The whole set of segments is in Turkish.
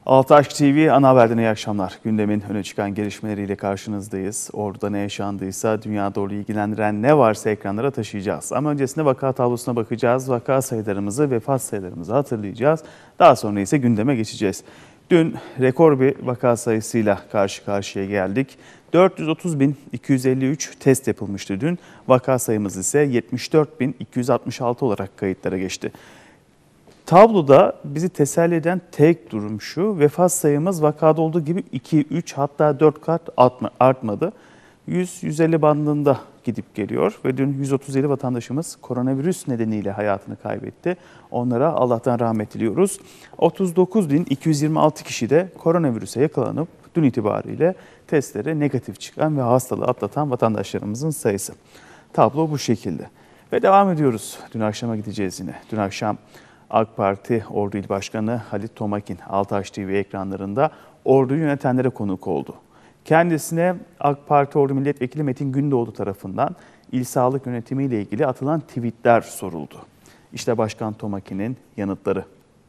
Altaş TV ana haberden iyi akşamlar. Gündemin öne çıkan gelişmeleriyle karşınızdayız. Ordu'da ne yaşandıysa, dünya doğru ilgilendiren ne varsa ekranlara taşıyacağız. Ama öncesinde vaka tablosuna bakacağız. Vaka sayılarımızı, vefat sayılarımızı hatırlayacağız. Daha sonra ise gündeme geçeceğiz. Dün rekor bir vaka sayısıyla karşı karşıya geldik. 430.253 test yapılmıştı dün. Vaka sayımız ise 74.266 olarak kayıtlara geçti. Tabloda bizi teselli eden tek durum şu: vefat sayımız vakada olduğu gibi 2, 3 hatta 4 kat artmadı. 100-150 bandında gidip geliyor ve dün 137 vatandaşımız koronavirüs nedeniyle hayatını kaybetti. Onlara Allah'tan rahmet diliyoruz. 39.226 kişi de koronavirüse yakalanıp dün itibariyle testlere negatif çıkan ve hastalığı atlatan vatandaşlarımızın sayısı. Tablo bu şekilde. Ve devam ediyoruz. Dün akşama gideceğiz yine. Dün akşam AK Parti Ordu İl Başkanı Halit Tomakin Altaş TV ekranlarında Ordu'yu yönetenlere konuk oldu. Kendisine AK Parti Ordu Milletvekili Metin Gündoğdu tarafından il sağlık yönetimiyle ilgili atılan tweetler soruldu. İşte Başkan Tomakin'in yanıtları.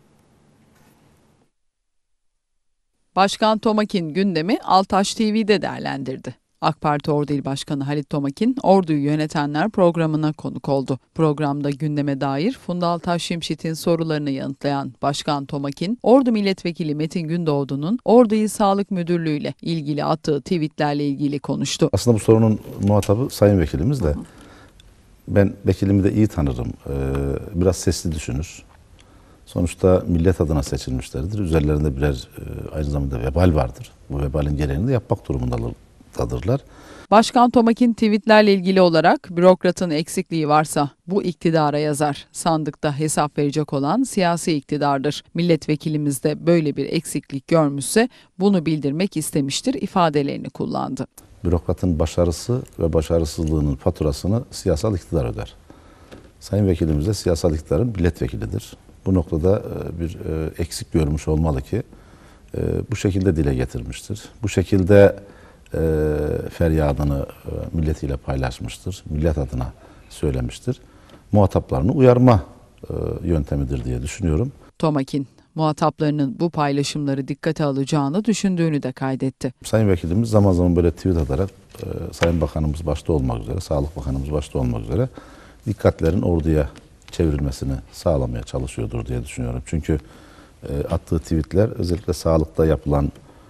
Başkan Tomakin gündemi Altaş TV'de değerlendirdi. AK Parti Ordu İl Başkanı Halit Tomakin, Ordu'yu yönetenler programına konuk oldu. Programda gündeme dair Funda Altaş Şimşit'in sorularını yanıtlayan Başkan Tomakin, Ordu Milletvekili Metin Gündoğdu'nun Ordu İl Sağlık Müdürlüğü ile ilgili attığı tweetlerle ilgili konuştu. Aslında bu sorunun muhatabı Sayın Vekilimiz de. Ben vekilimi de iyi tanırım. Biraz sesli düşünür. Sonuçta millet adına seçilmişlerdir. Üzerlerinde birer aynı zamanda vebal vardır. Bu vebalin gereğini de yapmak durumundadırlar. Başkan Tomakin tweetlerle ilgili olarak bürokratın eksikliği varsa bu iktidara yazar. Sandıkta hesap verecek olan siyasi iktidardır. Milletvekilimiz de böyle bir eksiklik görmüşse bunu bildirmek istemiştir ifadelerini kullandı. Bürokratın başarısı ve başarısızlığının faturasını siyasal iktidar öder. Sayın Vekilimiz de siyasal iktidarın milletvekilidir. Bu noktada bir eksik görmüş olmalı ki bu şekilde dile getirmiştir. Bu şekilde feryadını milletiyle paylaşmıştır. Millet adına söylemiştir. Muhataplarını uyarma yöntemidir diye düşünüyorum. Tomakin, muhataplarının bu paylaşımları dikkate alacağını düşündüğünü de kaydetti. Sayın Vekilimiz zaman zaman böyle tweet atarak Sayın Bakanımız başta olmak üzere, Sağlık Bakanımız başta olmak üzere dikkatlerin Ordu'ya çevrilmesini sağlamaya çalışıyordur diye düşünüyorum. Çünkü attığı tweetler özellikle sağlıkta yapılan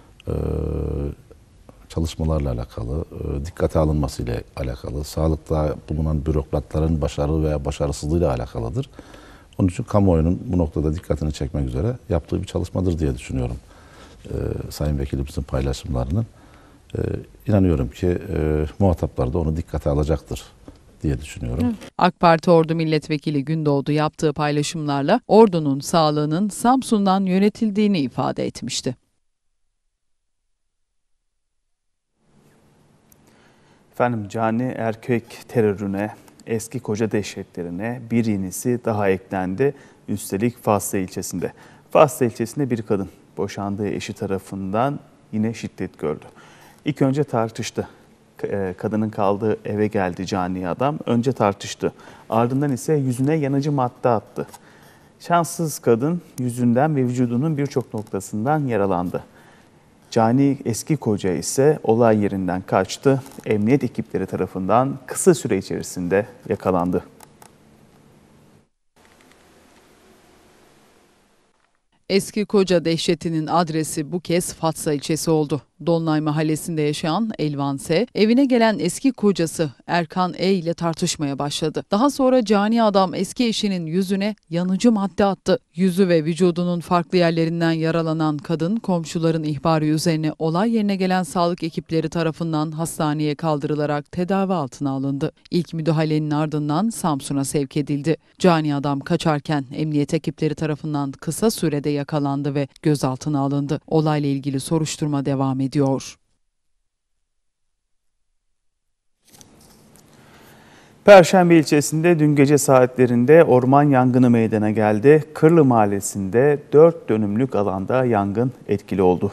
çalışmalarla alakalı, dikkate alınmasıyla alakalı, sağlıkta bulunan bürokratların başarı veya başarısızlığıyla alakalıdır. Onun için kamuoyunun bu noktada dikkatini çekmek üzere yaptığı bir çalışmadır diye düşünüyorum. Sayın Vekilimizin paylaşımlarının. İnanıyorum ki muhataplar da onu dikkate alacaktır diye düşünüyorum. AK Parti Ordu Milletvekili Gündoğdu yaptığı paylaşımlarla Ordu'nun sağlığının Samsun'dan yönetildiğini ifade etmişti. Efendim, Cani Erkek terörüne, eski koca dehşetlerine bir yenisi daha eklendi. Üstelik Faslı ilçesinde. Faslı ilçesinde bir kadın boşandığı eşi tarafından yine şiddet gördü. İlk önce tartıştı. Kadının kaldığı eve geldi cani adam. Önce tartıştı. Ardından ise yüzüne yanıcı madde attı. Şanssız kadın yüzünden ve vücudunun birçok noktasından yaralandı. Cani eski koca ise olay yerinden kaçtı. Emniyet ekipleri tarafından kısa süre içerisinde yakalandı. Eski koca dehşetinin adresi bu kez Fatsa ilçesi oldu. Dolunay Mahallesi'nde yaşayan Elvan S. evine gelen eski kocası Erkan E. ile tartışmaya başladı. Daha sonra cani adam eski eşinin yüzüne yanıcı madde attı. Yüzü ve vücudunun farklı yerlerinden yaralanan kadın komşuların ihbarı üzerine olay yerine gelen sağlık ekipleri tarafından hastaneye kaldırılarak tedavi altına alındı. İlk müdahalenin ardından Samsun'a sevk edildi. Cani adam kaçarken emniyet ekipleri tarafından kısa sürede yakalandı ve gözaltına alındı. Olayla ilgili soruşturma devam ediyor. Perşembe ilçesinde dün gece saatlerinde orman yangını meydana geldi. Kırlı Mahallesi'nde 4 dönümlük alanda yangın etkili oldu.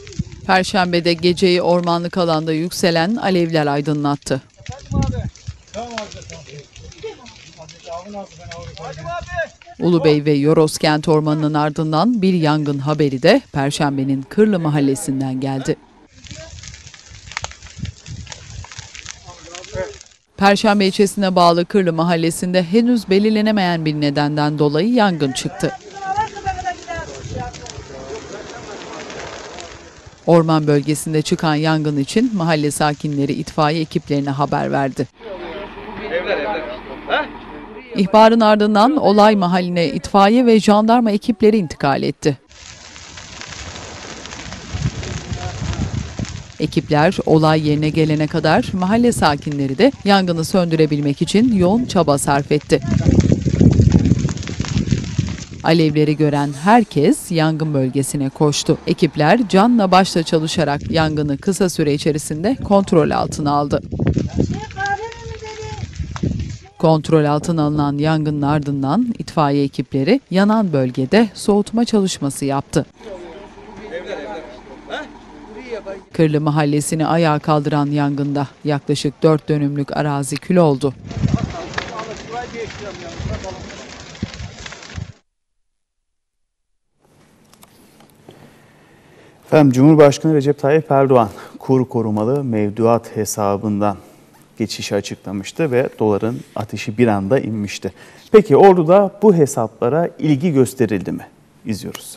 Perşembede geceyi ormanlık alanda yükselen alevler aydınlattı. Ulubey ve Yoroskent Ormanı'nın ardından bir yangın haberi de Perşembe'nin Kırlı Mahallesi'nden geldi. Perşembe ilçesine bağlı Kırlı Mahallesi'nde henüz belirlenemeyen bir nedenden dolayı yangın çıktı. Orman bölgesinde çıkan yangın için mahalle sakinleri itfaiye ekiplerine haber verdi. İhbarın ardından olay mahalline itfaiye ve jandarma ekipleri intikal etti. Ekipler olay yerine gelene kadar mahalle sakinleri de yangını söndürebilmek için yoğun çaba sarf etti. Alevleri gören herkes yangın bölgesine koştu. Ekipler canla başla çalışarak yangını kısa süre içerisinde kontrol altına aldı. Kontrol altına alınan yangının ardından itfaiye ekipleri yanan bölgede soğutma çalışması yaptı. Kırlı Mahallesi'ni ayağa kaldıran yangında yaklaşık 4 dönümlük arazi kül oldu. Efendim, Cumhurbaşkanı Recep Tayyip Erdoğan kur korumalı mevduat hesabından geçişi açıklamıştı ve doların ateşi bir anda inmişti. Peki Ordu'da bu hesaplara ilgi gösterildi mi? İzliyoruz.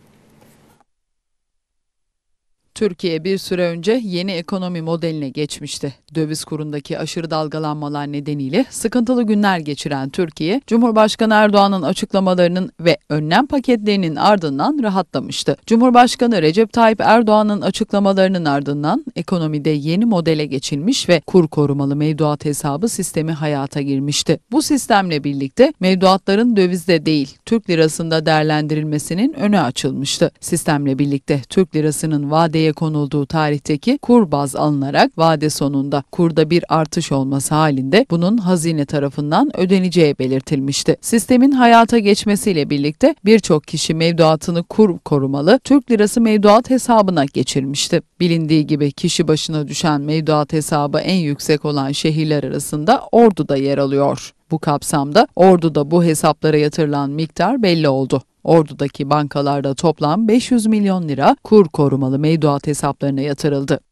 Türkiye bir süre önce yeni ekonomi modeline geçmişti. Döviz kurundaki aşırı dalgalanmalar nedeniyle sıkıntılı günler geçiren Türkiye, Cumhurbaşkanı Erdoğan'ın açıklamalarının ve önlem paketlerinin ardından rahatlamıştı. Cumhurbaşkanı Recep Tayyip Erdoğan'ın açıklamalarının ardından ekonomide yeni modele geçilmiş ve kur korumalı mevduat hesabı sistemi hayata girmişti. Bu sistemle birlikte mevduatların dövizde değil, Türk lirasında değerlendirilmesinin önü açılmıştı. Sistemle birlikte Türk lirasının vadeye konulduğu tarihteki kur baz alınarak vade sonunda kurda bir artış olması halinde bunun hazine tarafından ödeneceği belirtilmişti. Sistemin hayata geçmesiyle birlikte birçok kişi mevduatını kur korumalı Türk lirası mevduat hesabına geçirmişti. Bilindiği gibi kişi başına düşen mevduat hesabı en yüksek olan şehirler arasında Ordu'da yer alıyor. Bu kapsamda Ordu'da bu hesaplara yatırılan miktar belli oldu. Ordu'daki bankalarda toplam 500 milyon lira kur korumalı mevduat hesaplarına yatırıldı.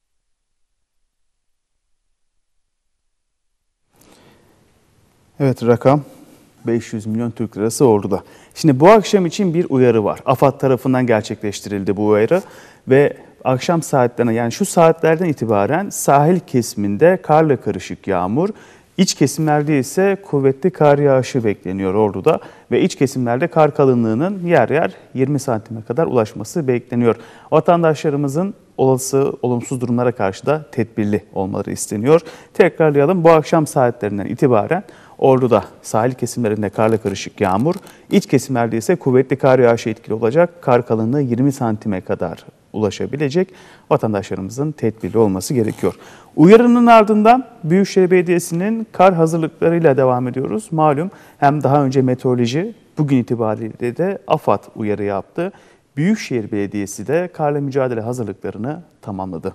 Evet, rakam 500 milyon Türk lirası Ordu'da. Şimdi bu akşam için bir uyarı var. AFAD tarafından gerçekleştirildi bu uyarı ve akşam saatlerine, yani şu saatlerden itibaren sahil kesiminde karla karışık yağmur, İç kesimlerde ise kuvvetli kar yağışı bekleniyor Ordu'da ve iç kesimlerde kar kalınlığının yer yer 20 santime kadar ulaşması bekleniyor. Vatandaşlarımızın olası olumsuz durumlara karşı da tedbirli olmaları isteniyor. Tekrarlayalım, bu akşam saatlerinden itibaren Ordu'da sahil kesimlerinde karla karışık yağmur, iç kesimlerde ise kuvvetli kar yağışı etkili olacak. Kar kalınlığı 20 santime kadar ulaşabilecek. Vatandaşlarımızın tedbirli olması gerekiyor. Uyarının ardından Büyükşehir Belediyesi'nin kar hazırlıklarıyla devam ediyoruz. Malum hem daha önce meteoroloji, bugün itibariyle de AFAD uyarı yaptı. Büyükşehir Belediyesi de karla mücadele hazırlıklarını tamamladı.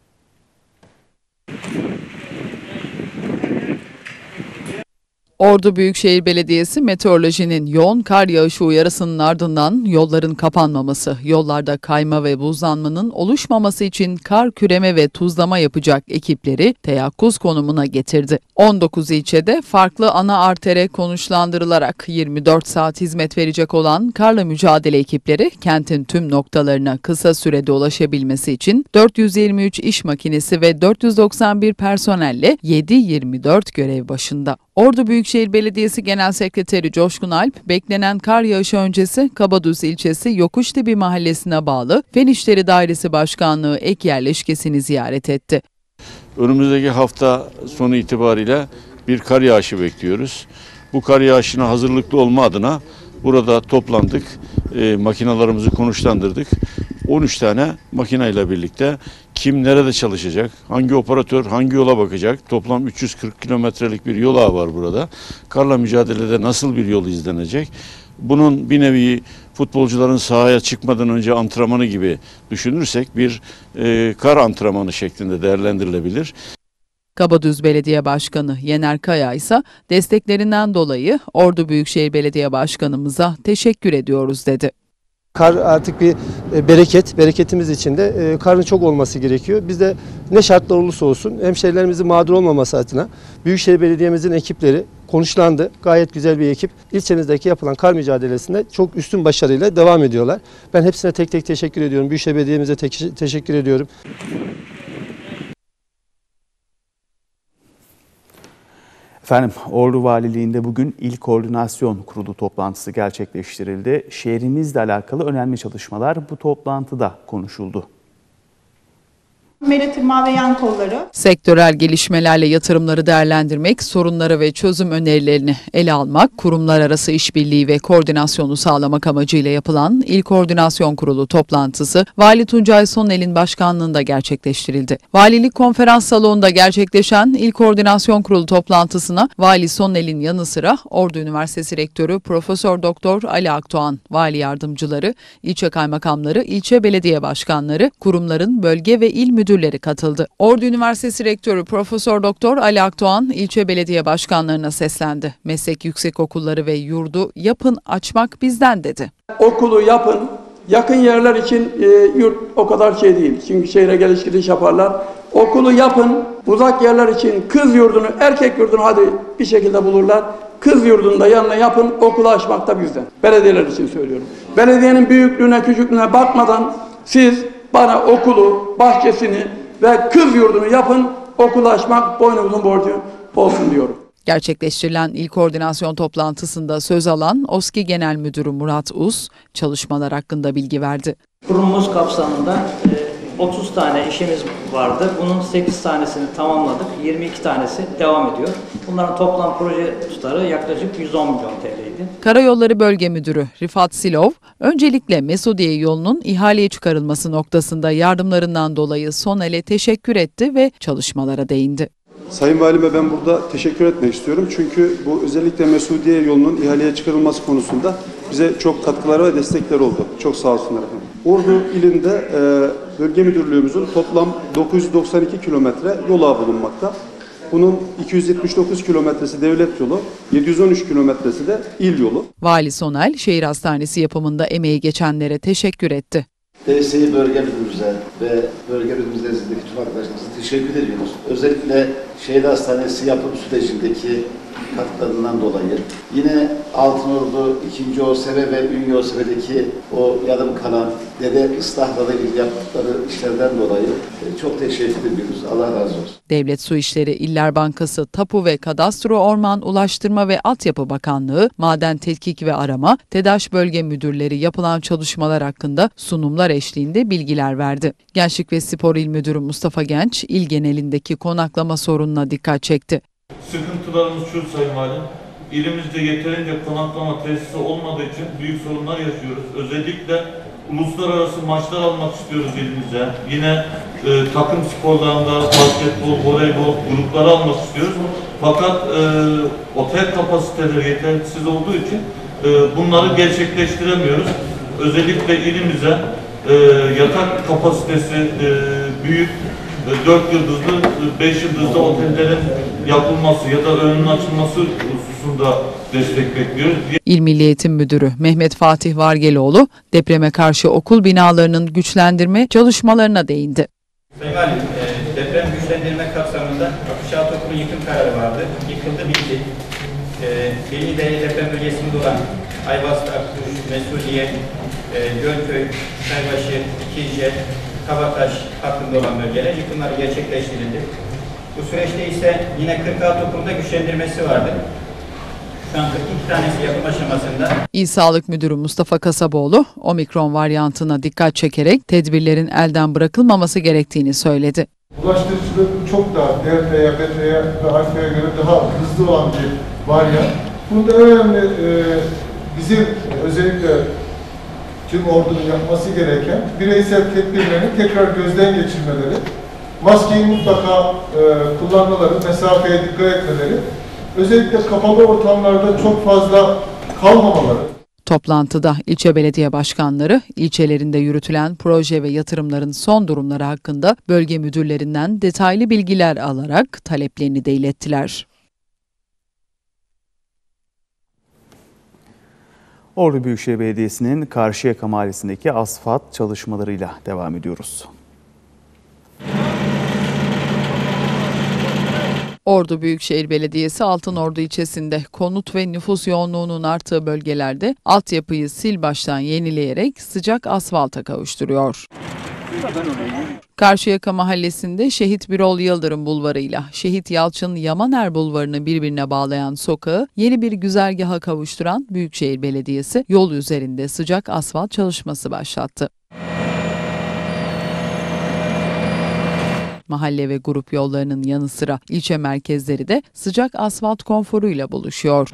Ordu Büyükşehir Belediyesi meteorolojinin yoğun kar yağışı uyarısının ardından yolların kapanmaması, yollarda kayma ve buzlanmanın oluşmaması için kar küreme ve tuzlama yapacak ekipleri teyakkuz konumuna getirdi. 19 ilçede farklı ana artere konuşlandırılarak 24 saat hizmet verecek olan karla mücadele ekipleri kentin tüm noktalarına kısa sürede ulaşabilmesi için 423 iş makinesi ve 491 personelle 7/24 görev başında. Ordu Büyükşehir Belediyesi Genel Sekreteri Coşkun Alp, beklenen kar yağışı öncesi Kabadüz ilçesi Yokuştepe mahallesine bağlı Fen İşleri Dairesi Başkanlığı ek yerleşkesini ziyaret etti. Önümüzdeki hafta sonu itibariyle bir kar yağışı bekliyoruz. Bu kar yağışına hazırlıklı olma adına burada toplandık, makinalarımızı konuşlandırdık. 13 tane makineyle birlikte kim nerede çalışacak, hangi operatör hangi yola bakacak, toplam 340 kilometrelik bir yol ağı var burada. Karla mücadelede nasıl bir yol izlenecek? Bunun bir nevi futbolcuların sahaya çıkmadan önce antrenmanı gibi düşünürsek bir kar antrenmanı şeklinde değerlendirilebilir. Kabadüz Belediye Başkanı Yener Kaya ise desteklerinden dolayı Ordu Büyükşehir Belediye Başkanımıza teşekkür ediyoruz dedi. Kar artık bir bereket, bereketimiz için de karın çok olması gerekiyor. Biz de ne şartlar olursa olsun hemşehrilerimizin mağdur olmaması adına Büyükşehir Belediye'mizin ekipleri konuşlandı. Gayet güzel bir ekip. İlçemizdeki yapılan kar mücadelesinde çok üstün başarıyla devam ediyorlar. Ben hepsine tek tek teşekkür ediyorum. Büyükşehir Belediye'mize teşekkür ediyorum. Efendim, Ordu Valiliği'nde bugün İl Koordinasyon Kurulu toplantısı gerçekleştirildi. Şehrimizle alakalı önemli çalışmalar bu toplantıda konuşuldu. Meritma ve yan kolları. Sektörel gelişmelerle yatırımları değerlendirmek, sorunları ve çözüm önerilerini ele almak, kurumlar arası işbirliği ve koordinasyonu sağlamak amacıyla yapılan İl Koordinasyon Kurulu toplantısı Vali Tuncay Sonel'in başkanlığında gerçekleştirildi. Valilik Konferans Salonu'nda gerçekleşen İl Koordinasyon Kurulu toplantısına Vali Sonel'in yanı sıra Ordu Üniversitesi Rektörü Profesör Doktor Ali Akdoğan, vali yardımcıları, ilçe kaymakamları, ilçe belediye başkanları, kurumların bölge ve il müdürleri katıldı. Ordu Üniversitesi Rektörü Profesör Doktor Ali Akdoğan ilçe belediye başkanlarına seslendi. Meslek yüksekokulları ve yurdu yapın, açmak bizden dedi. Okulu yapın. Yakın yerler için yurt o kadar şey değil. Çünkü şehre geliş gidiş yaparlar. Okulu yapın. Uzak yerler için kız yurdunu, erkek yurdunu hadi bir şekilde bulurlar. Kız yurdunda yanına yapın. Okulu açmak da bizden. Belediyeler için söylüyorum. Belediyenin büyüklüğüne, küçüklüğüne bakmadan siz bana okulu, bahçesini ve kız yurdunu yapın, okulu açmak boynumuzun borcu olsun diyorum. Gerçekleştirilen İl Koordinasyon toplantısında söz alan OSKİ Genel Müdürü Murat Uz, çalışmalar hakkında bilgi verdi. Kurumumuz kapsamında 30 tane işimiz vardı. Bunun 8 tanesini tamamladık. 22 tanesi devam ediyor. Bunların toplam proje tutarı yaklaşık 110 milyon TL'ydi. Karayolları Bölge Müdürü Rifat Silov, öncelikle Mesudiye yolunun ihaleye çıkarılması noktasında yardımlarından dolayı Sonel'e teşekkür etti ve çalışmalara değindi. Sayın Valime ben burada teşekkür etmek istiyorum. Çünkü bu özellikle Mesudiye yolunun ihaleye çıkarılması konusunda bize çok katkıları ve destekleri oldu. Çok sağ olsunlar efendim. Ordu ilinde bölge müdürlüğümüzün toplam 992 kilometre yolu ağı bulunmakta. Bunun 279 kilometresi devlet yolu, 713 kilometresi de il yolu. Vali Sonel, şehir hastanesi yapımında emeği geçenlere teşekkür etti. DSİ bölge müdürümüze ve bölge müdürümüz nezdindeki tüm arkadaşlarımıza teşekkür ediyoruz. Özellikle şehir hastanesi yapım sürecindeki katkılarından dolayı. Yine Altınordu 2. OSB ve Ünye OSB'deki o yarım kalan dere ıslahlarla ilgili yaptıkları işlerden dolayı çok teşekkür ediyoruz. Allah razı olsun. Devlet Su İşleri, İller Bankası, Tapu ve Kadastro, Orman, Ulaştırma ve Altyapı Bakanlığı, Maden Tetkik ve Arama, TEDAŞ bölge müdürleri yapılan çalışmalar hakkında sunumlar eşliğinde bilgiler verdi. Gençlik ve Spor İl Müdürü Mustafa Genç, il genelindeki konaklama sorununa dikkat çekti. Sıkıntılarımız şu Sayın Valim, ilimizde yeterince konaklama tesisi olmadığı için büyük sorunlar yaşıyoruz. Özellikle uluslararası maçlar almak istiyoruz elimize. Yine takım sporlarında basketbol, voleybol grupları almak istiyoruz. Fakat otel kapasiteleri yetersiz olduğu için bunları gerçekleştiremiyoruz. Özellikle ilimize yatak kapasitesi büyük 4 yıldızlı, 5 yıldızlı otellerin yapılması ya da önünün açılması hususunda destek bekliyoruz. İl Milli Eğitim Müdürü Mehmet Fatih Vargeloğlu, depreme karşı okul binalarının güçlendirme çalışmalarına değindi. Sayın Valim, deprem güçlendirme kapsamında 66 okulun yıkım kararı vardı. Yıkıldı, bitti. Beyliği deprem bölgesinde olan Ayvaz, Akkuş, Mesudiye, Gölköy, Çaybaşı, İkizce, Kabataş hakkında olan bölgeler yıkımları gerçekleştirildi. Bu süreçte ise yine 46 okulda güçlendirmesi vardı. Şu an 42 tanesi yapım aşamasında. İl Sağlık Müdürü Mustafa Kasaboğlu, omikron varyantına dikkat çekerek tedbirlerin elden bırakılmaması gerektiğini söyledi. Bulaştırıcılığı çok daha delta'ya, beta'ya ve alfa'ya göre daha hızlı olan bir varyant. Burada önemli bizim özellikle tüm ordunun yapması gereken bireysel tedbirlerini tekrar gözden geçirmeleri, maskeyi mutlaka kullanmaları, mesafeye dikkat etmeleri, özellikle kapalı ortamlarda çok fazla kalmamaları. Toplantıda ilçe belediye başkanları ilçelerinde yürütülen proje ve yatırımların son durumları hakkında bölge müdürlerinden detaylı bilgiler alarak taleplerini de ilettiler. Ordu Büyükşehir Belediyesi'nin Karşıyaka Mahallesi'ndeki asfalt çalışmalarıyla devam ediyoruz. Ordu Büyükşehir Belediyesi Altınordu ilçesinde konut ve nüfus yoğunluğunun arttığı bölgelerde altyapıyı sil baştan yenileyerek sıcak asfalta kavuşturuyor. Karşıyaka Mahallesi'nde Şehit Birol Yıldırım Bulvarı'yla Şehit Yalçın Yamaner Bulvarı'nı birbirine bağlayan sokağı yeni bir güzergaha kavuşturan Büyükşehir Belediyesi yol üzerinde sıcak asfalt çalışması başlattı. Mahalle ve grup yollarının yanı sıra ilçe merkezleri de sıcak asfalt konforuyla buluşuyor.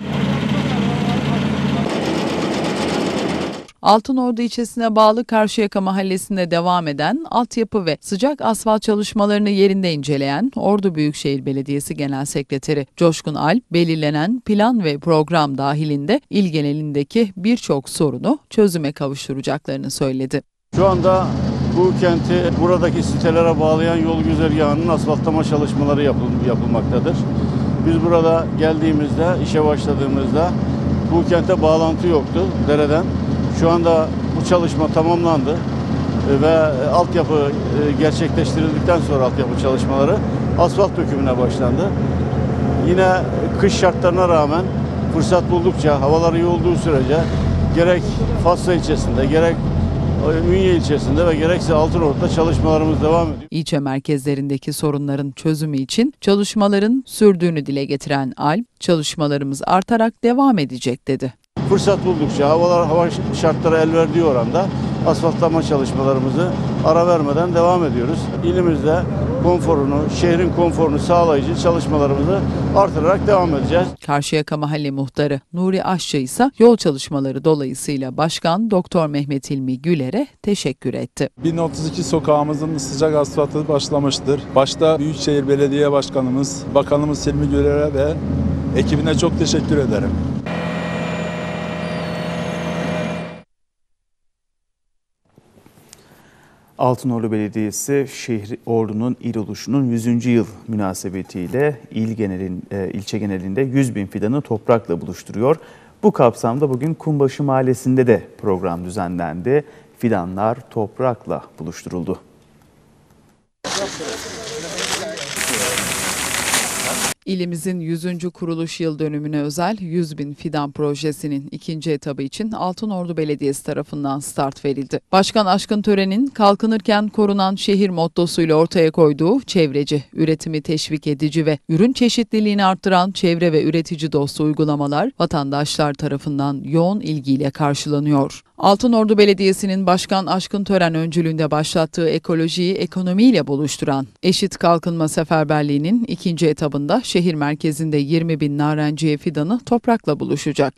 Altınordu ilçesine bağlı Karşıyaka Mahallesi'nde devam eden altyapı ve sıcak asfalt çalışmalarını yerinde inceleyen Ordu Büyükşehir Belediyesi Genel Sekreteri Coşkun Alp, belirlenen plan ve program dahilinde il genelindeki birçok sorunu çözüme kavuşturacaklarını söyledi. Şu anda bu kenti buradaki sitelere bağlayan yol güzergahının asfaltlama çalışmaları yapılmaktadır. Biz burada geldiğimizde, işe başladığımızda bu kente bağlantı yoktu dereden. Şu anda bu çalışma tamamlandı ve altyapı gerçekleştirildikten sonra altyapı çalışmaları asfalt dökümüne başlandı. Yine kış şartlarına rağmen fırsat buldukça, havalar iyi olduğu sürece gerek Fatsa ilçesinde, gerek Ünye ilçesinde ve gerekse Altınordu'da çalışmalarımız devam ediyor. İlçe merkezlerindeki sorunların çözümü için çalışmaların sürdüğünü dile getiren Alp, çalışmalarımız artarak devam edecek dedi. Fırsat buldukça, hava şartları el verdiği oranda asfaltlama çalışmalarımızı ara vermeden devam ediyoruz. İlimizde konforunu, şehrin konforunu sağlayıcı çalışmalarımızı artırarak devam edeceğiz. Karşıyaka Mahalle Muhtarı Nuri Aşçı ise yol çalışmaları dolayısıyla Başkan Doktor Mehmet İlmi Güler'e teşekkür etti. 1032 sokağımızın sıcak asfaltı başlamıştır. Başta Büyükşehir Belediye Başkanımız, Bakanımız İlmi Güler'e ve ekibine çok teşekkür ederim. Altınordu Belediyesi Ordu'nun il oluşunun 100. yıl münasebetiyle ilçe genelinde 100.000 fidanı toprakla buluşturuyor. Bu kapsamda bugün Kumbaşı Mahallesi'nde de program düzenlendi. Fidanlar toprakla buluşturuldu. İlimizin 100. kuruluş yıl dönümüne özel 100.000 fidan projesinin ikinci etabı için Altınordu Belediyesi tarafından start verildi. Başkan Aşkın Tören'in kalkınırken korunan şehir mottosuyla ortaya koyduğu çevreci, üretimi teşvik edici ve ürün çeşitliliğini arttıran çevre ve üretici dostu uygulamalar vatandaşlar tarafından yoğun ilgiyle karşılanıyor. Altınordu Belediyesi'nin Başkan Aşkın Tören öncülüğünde başlattığı ekolojiyi ekonomiyle buluşturan Eşit Kalkınma Seferberliği'nin ikinci etabında şehir merkezinde 20.000 narenciye fidanı toprakla buluşacak.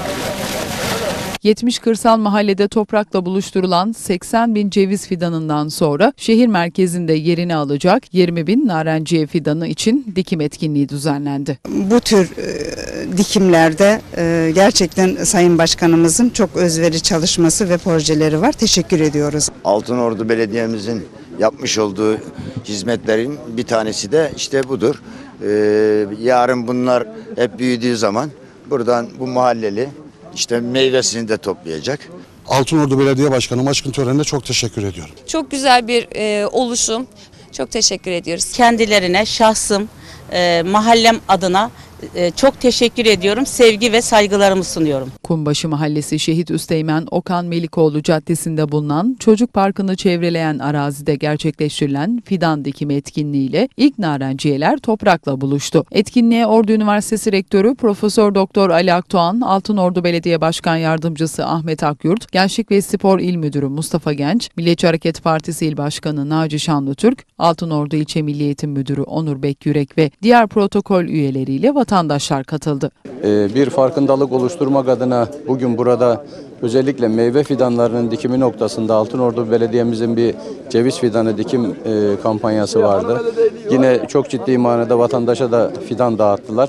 70 kırsal mahallede toprakla buluşturulan 80.000 ceviz fidanından sonra şehir merkezinde yerini alacak 20.000 narenciye fidanı için dikim etkinliği düzenlendi. Bu tür dikimlerde gerçekten Sayın Başkanımızın çok özveri çalışması ve projeleri var. Teşekkür ediyoruz. Altınordu Belediye'mizin yapmış olduğu hizmetlerin bir tanesi de işte budur. Yarın bunlar hep büyüdüğü zaman buradan bu mahalleli İşte meyvesini de toplayacak. Altınordu Belediye Başkanı Aşkın Tören'e çok teşekkür ediyorum. Çok güzel bir oluşum. Çok teşekkür ediyoruz. Kendilerine, şahsım, mahallem adına çok teşekkür ediyorum. Sevgi ve saygılarımı sunuyorum. Kumbaşı Mahallesi Şehit Üsteğmen Okan Melikoğlu Caddesi'nde bulunan Çocuk Parkı'nı çevreleyen arazide gerçekleştirilen fidan dikimi etkinliğiyle ilk narenciyeler toprakla buluştu. Etkinliğe Ordu Üniversitesi Rektörü Profesör Doktor Ali Akdoğan, Altınordu Belediye Başkan Yardımcısı Ahmet Akyurt, Gençlik ve Spor İl Müdürü Mustafa Genç, Milliyetçi Hareket Partisi İl Başkanı Naci Şanlıtürk, Altınordu İlçe Milli Eğitim Müdürü Onur Bekyürek ve diğer protokol üyeleriyle vatandaşlar katıldı. Bir farkındalık oluşturmak adına bugün burada özellikle meyve fidanlarının dikimi noktasında Altınordu Belediye'mizin bir ceviz fidanı dikim kampanyası vardı. Yine çok ciddi manada vatandaşa da fidan dağıttılar.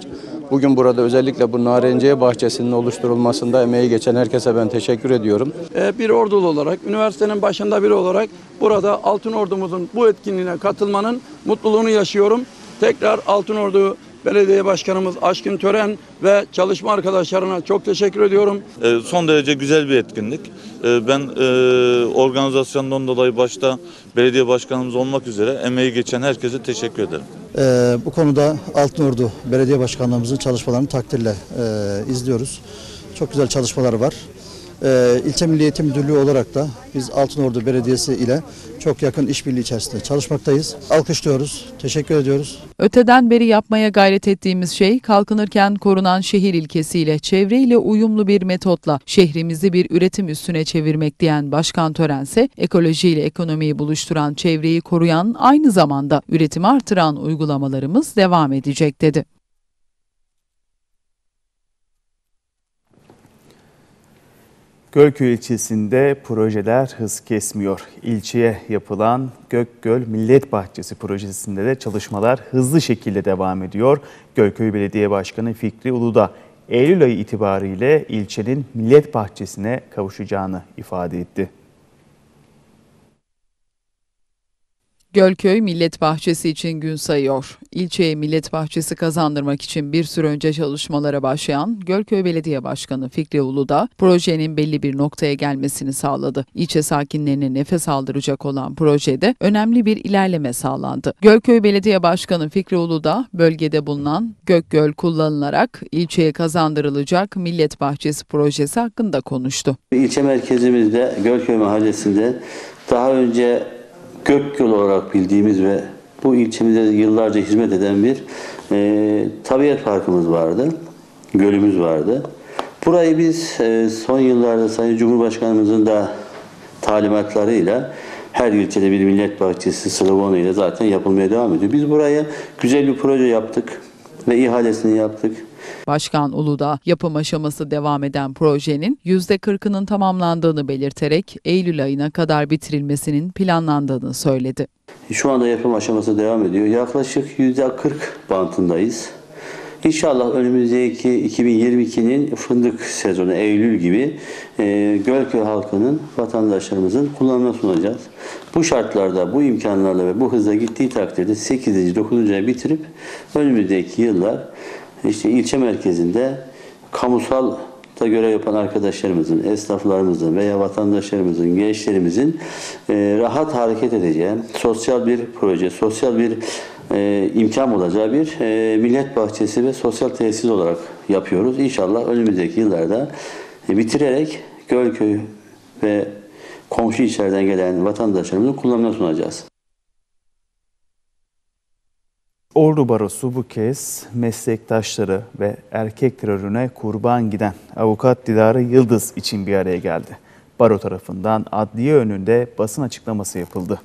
Bugün burada özellikle bu narenciye bahçesinin oluşturulmasında emeği geçen herkese ben teşekkür ediyorum. Bir ordulu olarak, üniversitenin başında biri olarak burada Altınordumuzun bu etkinliğine katılmanın mutluluğunu yaşıyorum. Tekrar Altınordu Belediye Başkanımız Aşkın Tören ve çalışma arkadaşlarına çok teşekkür ediyorum. Son derece güzel bir etkinlik. Ben organizasyondan dolayı başta belediye başkanımız olmak üzere emeği geçen herkese teşekkür ederim. Bu konuda Altınordu Belediye Başkanlığımızın çalışmalarını takdirle izliyoruz. Çok güzel çalışmaları var. İlçe Milli Eğitim Müdürlüğü olarak da biz Altınordu Belediyesi ile çok yakın işbirliği içerisinde çalışmaktayız. Alkışlıyoruz, teşekkür ediyoruz. Öteden beri yapmaya gayret ettiğimiz şey kalkınırken korunan şehir ilkesiyle çevreyle uyumlu bir metotla şehrimizi bir üretim üssüne çevirmek diyen Başkan Törense ekolojiyle ekonomiyi buluşturan, çevreyi koruyan, aynı zamanda üretimi artıran uygulamalarımız devam edecek dedi. Gölköy ilçesinde projeler hız kesmiyor. İlçeye yapılan Gökgöl Millet Bahçesi projesinde de çalışmalar hızlı şekilde devam ediyor. Gölköy Belediye Başkanı Fikri Uludağ, Eylül ayı itibariyle ilçenin Millet Bahçesi'ne kavuşacağını ifade etti. Gölköy Millet Bahçesi için gün sayıyor. İlçeye Millet Bahçesi kazandırmak için bir süre önce çalışmalara başlayan Gölköy Belediye Başkanı Fikri Uludağ, projenin belli bir noktaya gelmesini sağladı. İlçe sakinlerine nefes aldıracak olan projede önemli bir ilerleme sağlandı. Gölköy Belediye Başkanı Fikri Uludağ, bölgede bulunan Gökgöl kullanılarak ilçeye kazandırılacak Millet Bahçesi projesi hakkında konuştu. İlçe merkezimizde Gölköy Mahallesi'nde daha önce Gökgöl olarak bildiğimiz ve bu ilçemize yıllarca hizmet eden bir tabiat parkımız vardı, gölümüz vardı. Burayı biz son yıllarda Sayın Cumhurbaşkanımızın da talimatlarıyla her ilçede bir millet bahçesi sloganıyla zaten yapılmaya devam ediyor. Biz buraya güzel bir proje yaptık ve ihalesini yaptık. Başkan Uludağ, yapım aşaması devam eden projenin %40'ının tamamlandığını belirterek Eylül ayına kadar bitirilmesinin planlandığını söyledi. Şu anda yapım aşaması devam ediyor. Yaklaşık %40 bantındayız. İnşallah önümüzdeki 2022'nin fındık sezonu Eylül gibi Gölköy halkının, vatandaşlarımızın kullanımına sunacağız. Bu şartlarda, bu imkanlarla ve bu hızla gittiği takdirde 8. 9. ayı bitirip önümüzdeki yıllar İşte ilçe merkezinde kamusal da görev yapan arkadaşlarımızın, esnaflarımızın veya vatandaşlarımızın, gençlerimizin rahat hareket edeceği, sosyal bir proje, sosyal bir imkan olacağı bir millet bahçesi ve sosyal tesis olarak yapıyoruz. İnşallah önümüzdeki yıllarda bitirerek Gölköy ve komşu ilçelerden gelen vatandaşlarımızın kullanımına sunacağız. Ordu Barosu bu kez meslektaşları ve erkek terörüne kurban giden avukat Dilara Yıldız için bir araya geldi. Baro tarafından adliye önünde basın açıklaması yapıldı.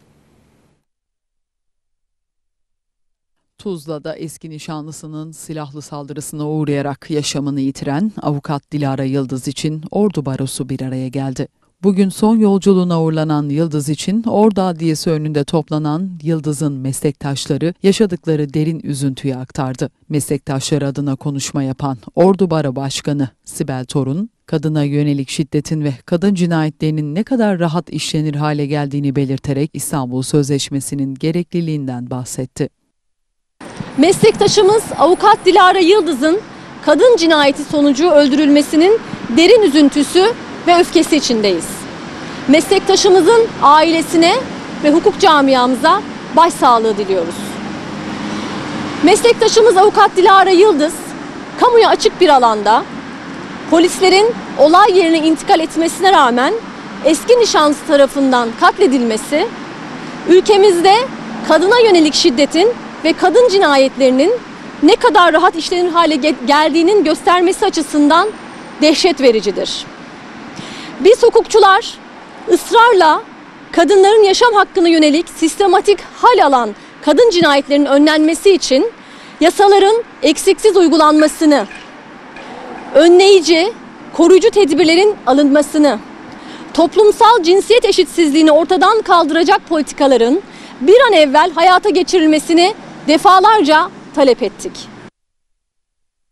Tuzla'da eski nişanlısının silahlı saldırısına uğrayarak yaşamını yitiren avukat Dilara Yıldız için Ordu Barosu bir araya geldi. Bugün son yolculuğuna uğurlanan Yıldız için Ordu Adliyesi önünde toplanan Yıldız'ın meslektaşları yaşadıkları derin üzüntüyü aktardı. Meslektaşları adına konuşma yapan Ordu Baro Başkanı Sibel Torun, kadına yönelik şiddetin ve kadın cinayetlerinin ne kadar rahat işlenir hale geldiğini belirterek İstanbul Sözleşmesi'nin gerekliliğinden bahsetti. Meslektaşımız avukat Dilara Yıldız'ın kadın cinayeti sonucu öldürülmesinin derin üzüntüsü ve öfkesi içindeyiz. Meslektaşımızın ailesine ve hukuk camiamıza başsağlığı diliyoruz. Meslektaşımız avukat Dilara Yıldız, kamuya açık bir alanda polislerin olay yerine intikal etmesine rağmen eski nişanlısı tarafından katledilmesi, ülkemizde kadına yönelik şiddetin ve kadın cinayetlerinin ne kadar rahat işlenir hale geldiğinin göstermesi açısından dehşet vericidir. Biz hukukçular ısrarla kadınların yaşam hakkına yönelik sistematik hal alan kadın cinayetlerinin önlenmesi için yasaların eksiksiz uygulanmasını, önleyici, koruyucu tedbirlerin alınmasını, toplumsal cinsiyet eşitsizliğini ortadan kaldıracak politikaların bir an evvel hayata geçirilmesini defalarca talep ettik.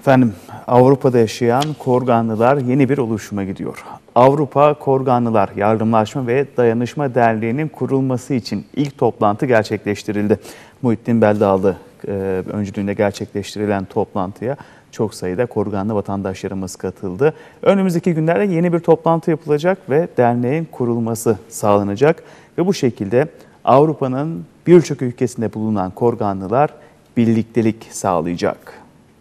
Efendim, Avrupa'da yaşayan Korganlılar yeni bir oluşuma gidiyor. Avrupa Korganlılar Yardımlaşma ve Dayanışma Derneği'nin kurulması için ilk toplantı gerçekleştirildi. Muhittin Beldağlı öncülüğünde gerçekleştirilen toplantıya çok sayıda Korganlı vatandaşlarımız katıldı. Önümüzdeki günlerde yeni bir toplantı yapılacak ve derneğin kurulması sağlanacak. Ve bu şekilde Avrupa'nın birçok ülkesinde bulunan Korganlılar birliktelik sağlayacak.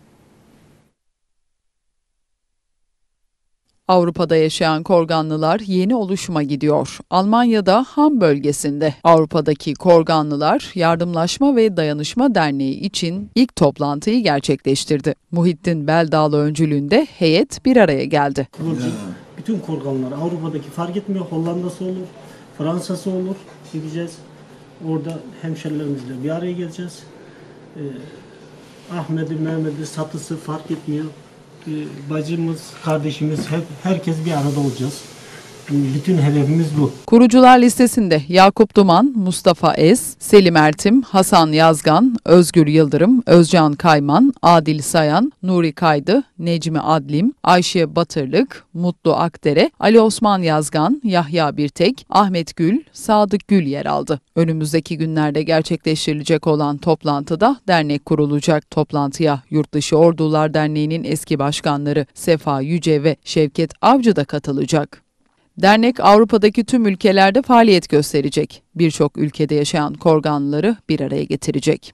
Avrupa'da yaşayan Korganlılar yeni oluşuma gidiyor. Almanya'da Ham bölgesinde Avrupa'daki Korganlılar Yardımlaşma ve Dayanışma Derneği için ilk toplantıyı gerçekleştirdi. Muhittin Beldağlı öncülüğünde heyet bir araya geldi. Bütün Korganlılar Avrupa'daki fark etmiyor. Hollanda'sı olur, Fransa'sı olur. Gideceğiz. Orada hemşerilerimizle bir araya geleceğiz. Ahmet'i, Mehmet'i, Satısı fark etmiyor. Bacımız, kardeşimiz, herkes bir arada olacağız. Bütün hedefimiz bu. Kurucular listesinde Yakup Duman, Mustafa Ez, Selim Ertim, Hasan Yazgan, Özgür Yıldırım, Özcan Kayman, Adil Sayan, Nuri Kaydı, Necmi Adlim, Ayşe Batırlık, Mutlu Akdere, Ali Osman Yazgan, Yahya Birtek, Ahmet Gül, Sadık Gül yer aldı. Önümüzdeki günlerde gerçekleştirilecek olan toplantıda dernek kurulacak. Toplantıya Yurtdışı Ordular Derneği'nin eski başkanları Sefa Yüce ve Şevket Avcı da katılacak. Dernek Avrupa'daki tüm ülkelerde faaliyet gösterecek. Birçok ülkede yaşayan Korganlıları bir araya getirecek.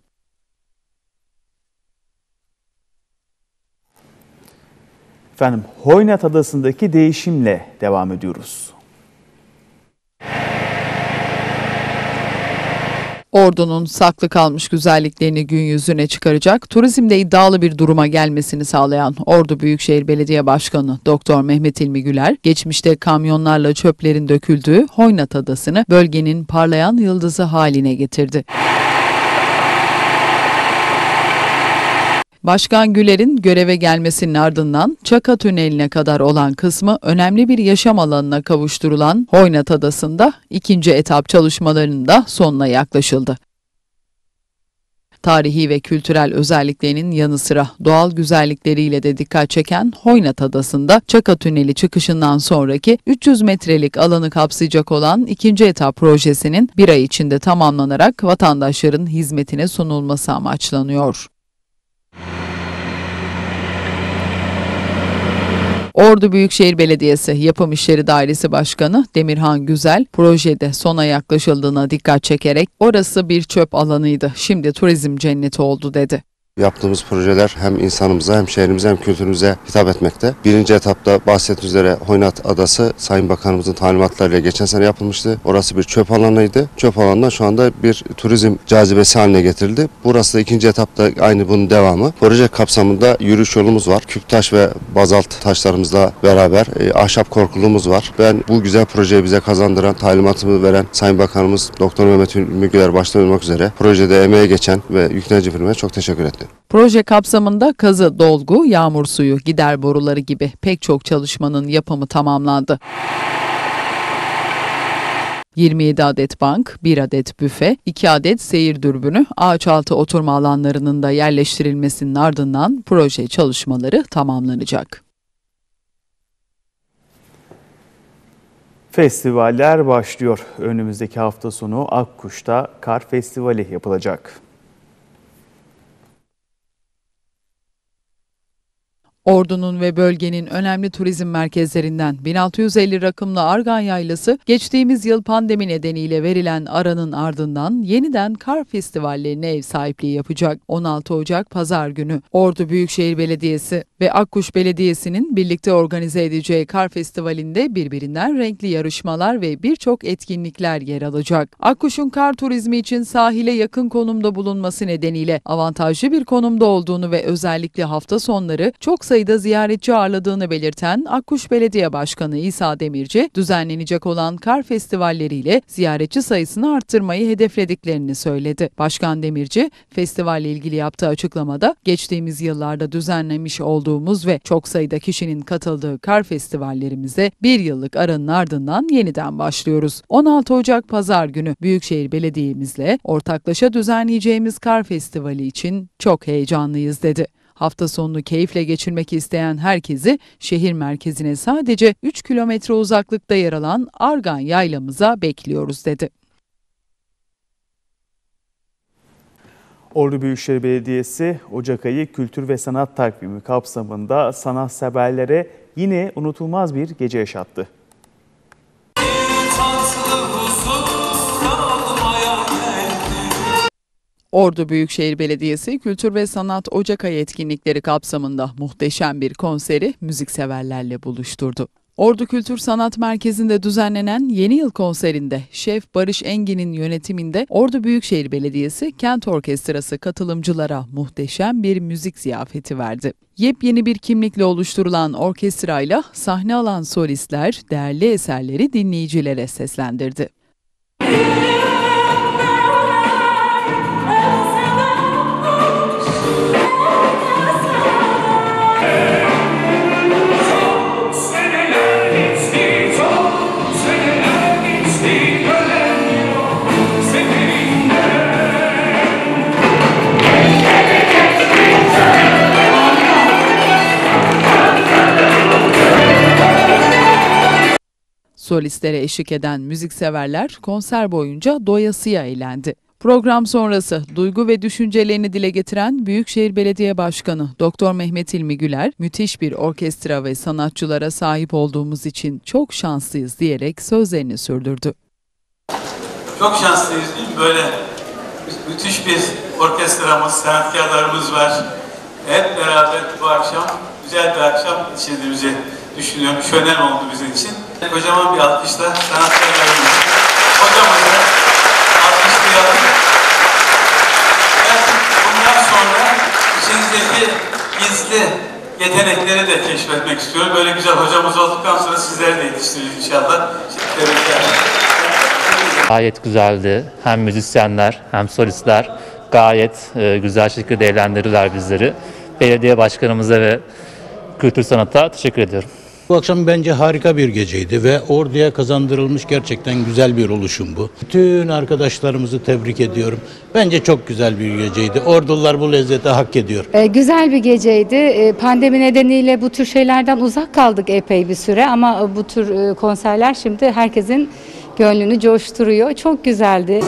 Efendim, Hoynat Adası'ndaki değişimle devam ediyoruz. Ordu'nun saklı kalmış güzelliklerini gün yüzüne çıkaracak, turizmde iddialı bir duruma gelmesini sağlayan Ordu Büyükşehir Belediye Başkanı Doktor Mehmet İlmi Güler, geçmişte kamyonlarla çöplerin döküldüğü Hoynat Adası'nı bölgenin parlayan yıldızı haline getirdi. Başkan Güler'in göreve gelmesinin ardından Çaka Tüneli'ne kadar olan kısmı önemli bir yaşam alanına kavuşturulan Hoynat Adası'nda ikinci etap çalışmalarının da sonuna yaklaşıldı. Tarihi ve kültürel özelliklerinin yanı sıra doğal güzellikleriyle de dikkat çeken Hoynat Adası'nda Çaka Tüneli çıkışından sonraki 300 metrelik alanı kapsayacak olan ikinci etap projesinin bir ay içinde tamamlanarak vatandaşların hizmetine sunulması amaçlanıyor. Ordu Büyükşehir Belediyesi Yapım İşleri Dairesi Başkanı Demirhan Güzel, projede sona yaklaşıldığına dikkat çekerek orası bir çöp alanıydı, şimdi turizm cenneti oldu dedi. Yaptığımız projeler hem insanımıza hem şehrimize hem kültürümüze hitap etmekte. Birinci etapta bahsettiğiniz üzere Hoynat Adası Sayın Bakanımızın talimatlarıyla geçen sene yapılmıştı. Orası bir çöp alanıydı. Çöp alanından şu anda bir turizm cazibesi haline getirildi. Burası da ikinci etapta aynı bunun devamı. Proje kapsamında yürüyüş yolumuz var. Küptaş ve bazalt taşlarımızla beraber ahşap korkulumuz var. Ben bu güzel projeyi bize kazandıran, talimatımı veren Sayın Bakanımız Doktor Mehmet İlmi Güler başta olmak üzere projede emeğe geçen ve yüklenici firmaya çok teşekkür ettim. Proje kapsamında kazı, dolgu, yağmur suyu, gider boruları gibi pek çok çalışmanın yapımı tamamlandı. 27 adet bank, 1 adet büfe, 2 adet seyir dürbünü, ağaçaltı oturma alanlarının da yerleştirilmesinin ardından proje çalışmaları tamamlanacak. Festivaller başlıyor. Önümüzdeki hafta sonu Akkuş'ta Kar Festivali yapılacak. Ordu'nun ve bölgenin önemli turizm merkezlerinden 1650 rakımlı Argan Yaylası, geçtiğimiz yıl pandemi nedeniyle verilen aranın ardından yeniden kar festivallerine ev sahipliği yapacak. 16 Ocak Pazar günü Ordu Büyükşehir Belediyesi ve Akkuş Belediyesi'nin birlikte organize edeceği kar festivalinde birbirinden renkli yarışmalar ve birçok etkinlikler yer alacak. Akkuş'un kar turizmi için sahile yakın konumda bulunması nedeniyle avantajlı bir konumda olduğunu ve özellikle hafta sonları çok sayıda ziyaretçi ağırladığını belirten Akkuş Belediye Başkanı İsa Demirci, düzenlenecek olan kar festivalleriyle ziyaretçi sayısını arttırmayı hedeflediklerini söyledi. Başkan Demirci, festivalle ilgili yaptığı açıklamada, geçtiğimiz yıllarda düzenlemiş olduğumuz ve çok sayıda kişinin katıldığı kar festivallerimize bir yıllık aranın ardından yeniden başlıyoruz. 16 Ocak Pazar günü Büyükşehir Belediye'mizle ortaklaşa düzenleyeceğimiz kar festivali için çok heyecanlıyız dedi. Hafta sonunu keyifle geçirmek isteyen herkesi şehir merkezine sadece 3 kilometre uzaklıkta yer alan Argan Yaylamıza bekliyoruz dedi. Ordu Büyükşehir Belediyesi Ocak ayı Kültür ve Sanat Takvimi kapsamında sanatseverlere yine unutulmaz bir gece yaşattı. Ordu Büyükşehir Belediyesi Kültür ve Sanat Ocak ayı etkinlikleri kapsamında muhteşem bir konseri müzikseverlerle buluşturdu. Ordu Kültür Sanat Merkezi'nde düzenlenen Yeni Yıl konserinde Şef Barış Engin'in yönetiminde Ordu Büyükşehir Belediyesi Kent Orkestrası katılımcılara muhteşem bir müzik ziyafeti verdi. Yepyeni bir kimlikle oluşturulan orkestrayla sahne alan solistler değerli eserleri dinleyicilere seslendirdi. Solistlere eşlik eden müzikseverler konser boyunca doyasıya eğlendi. Program sonrası duygu ve düşüncelerini dile getiren Büyükşehir Belediye Başkanı Doktor Mehmet İlmi Güler, müthiş bir orkestra ve sanatçılara sahip olduğumuz için çok şanslıyız diyerek sözlerini sürdürdü. Çok şanslıyız değil mi? Böyle müthiş bir orkestramız, sanatkarlarımız var. Hep beraber bu akşam güzel bir akşam geçirdiğimizi düşünüyorum. Şölen oldu bizim için. Kocaman bir alkışla sanatkarlarımız, hocamızı alkışlayalım. Bundan sonra içinizdeki gizli yetenekleri de keşfetmek istiyorum. Böyle güzel hocamız olduktan sonra sizleri de yetiştiririz inşallah. Gayet güzeldi. Hem müzisyenler hem solistler gayet güzel şekilde eğlendirdiler bizleri. Belediye başkanımıza ve kültür sanata teşekkür ediyorum. Bu akşam bence harika bir geceydi ve Ordu'ya kazandırılmış gerçekten güzel bir oluşum bu. Bütün arkadaşlarımızı tebrik ediyorum. Bence çok güzel bir geceydi. Orduliler bu lezzeti hak ediyor. Güzel bir geceydi. Pandemi nedeniyle bu tür şeylerden uzak kaldık epey bir süre ama bu tür konserler şimdi herkesin gönlünü coşturuyor. Çok güzeldi.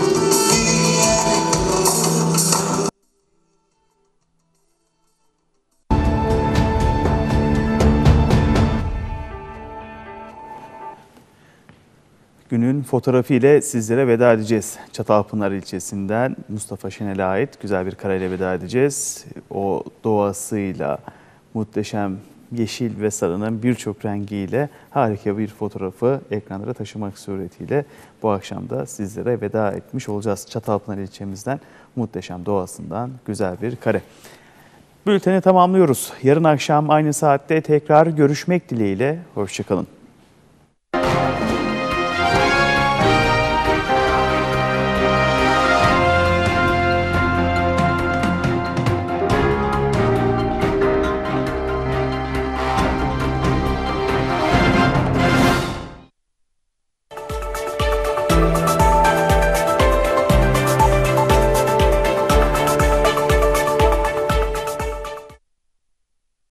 Günün fotoğrafı ile sizlere veda edeceğiz. Çatalpınar ilçesinden Mustafa Şenel'e ait güzel bir kareyle veda edeceğiz. O doğasıyla muhteşem yeşil ve sarının birçok rengiyle harika bir fotoğrafı ekranlara taşımak suretiyle bu akşam da sizlere veda etmiş olacağız. Çatalpınar ilçemizden muhteşem doğasından güzel bir kare. Bülteni tamamlıyoruz. Yarın akşam aynı saatte tekrar görüşmek dileğiyle. Hoşça kalın.